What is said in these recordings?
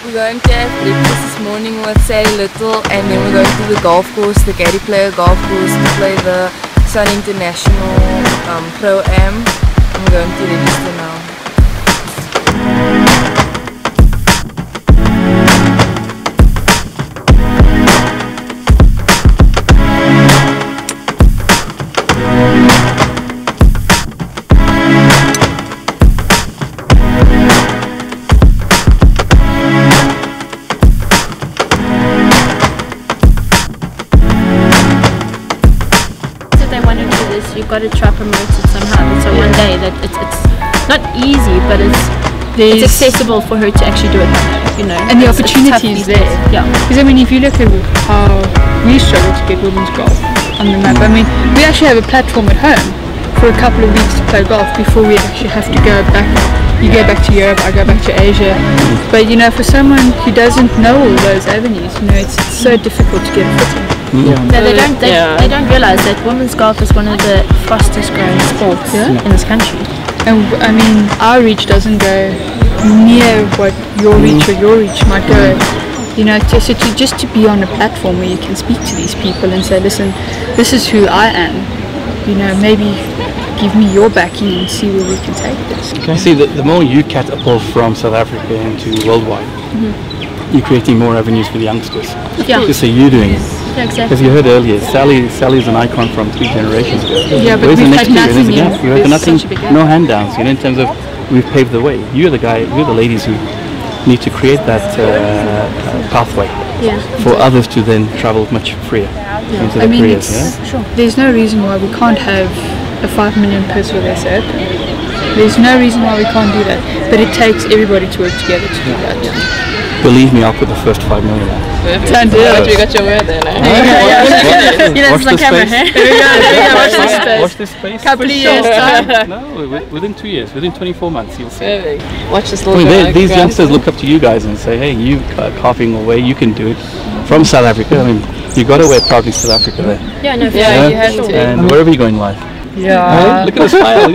We're going to have breakfast this morning with Sally Little, and then we're going to the golf course, the Gary Player golf course, to play the Sun International Pro-Am. And we're going to register now. You've got to try promote it somehow. So one day that it's not easy, but it's accessible for her to actually do it one day, you know. And the opportunity is there. Yeah. Because I mean, if you look at how we struggle to get women's golf on the map, I mean, we actually have a platform at home for a couple of weeks to play golf before we actually have to go back. You go back to Europe, I go back to Asia. But you know, for someone who doesn't know all those avenues, you know, it's so difficult to get a footing. Yeah. No, they don't realise that women's golf is one of the fastest growing sports in this country. And I mean, our reach doesn't go near what your reach or your reach might go. You know, just to be on a platform where you can speak to these people and say, listen, this is who I am. You know, maybe give me your backing and see where we can take this. Can I see that the more you catapult from South Africa into worldwide, you're creating more avenues for the youngsters. Yeah. Just so you're doing it. Yeah, exactly. As you heard earlier, Sally's an icon from 3 generations ago. Yeah, but we've had nothing yet. You had nothing, no hand downs, you know, in terms of we've paved the way. You're the ladies who need to create that pathway for others to then travel much freer into their careers. There's no reason why we can't have a 5 million purse with SA. There's no reason why we can't do that. But it takes everybody to work together to do that. Believe me, I'll put the first 5 million out. Don't do it. We got your word there, Watch the space. Watch this space. Couple of years time. No, within 2 years, within 24 months, you'll see. Watch this little these youngsters look up to you guys and say, hey, you carving away, you can do it. From South Africa, I mean, you got to wear proudly South Africa there. Yeah, no, you have to. And wherever you go in life. Yeah. Look at the smile.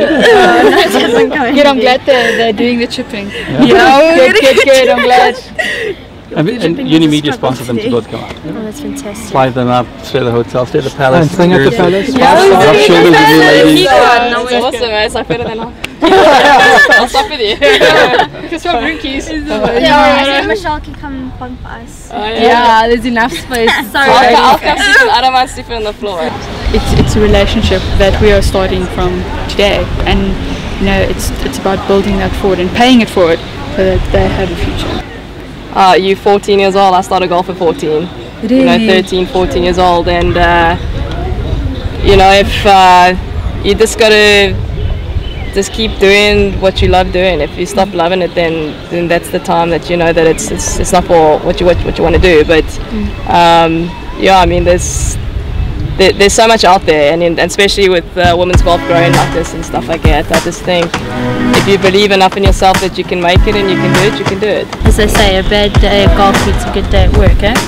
Good, I'm glad they're doing the chipping. Yeah. Good, I'm glad. And Unimedia sponsored them to both come out. Oh, that's fantastic. Fly them up, stay at the hotel, stay at the palace. And staying at the palace. Rub shoulders with you ladies. It's awesome, it's like better than I'll stop with you. Just for brinkies. Yeah, Michelle can come bunk for us. Yeah, there's enough space. Sorry. I'll come sleep. I don't mind sleeping on the floor. It's a relationship that we are starting from today, and you know, it's about building that forward and paying it forward so that they have a future. You're 14 years old. I started golf at 14. Really? You know, 13, 14 years old, and you know, if you just gotta just keep doing what you love doing. If you stop loving it, then that's the time that you know that it's not for what you want to do. But yeah, I mean, there's so much out there, and especially with women's golf growing like this and stuff like that, I just think if you believe enough in yourself that you can make it and you can do it, you can do it. As they say, a bad day of golf beats a good day at work, eh?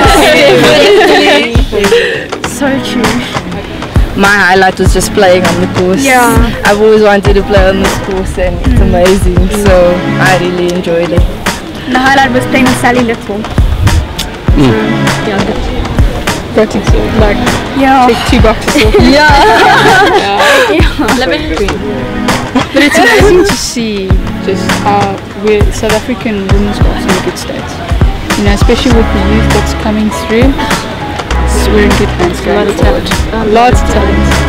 So true. My highlight was just playing on the course. Yeah. I've always wanted to play on this course, and it's amazing. So I really enjoyed it. And the highlight was playing with Sally Little. Got to like take 2 boxes off. But it's amazing to see just how South African women's golf in a good state. You know, especially with the youth that's coming through. We're in good hands going forward. Lots of talent.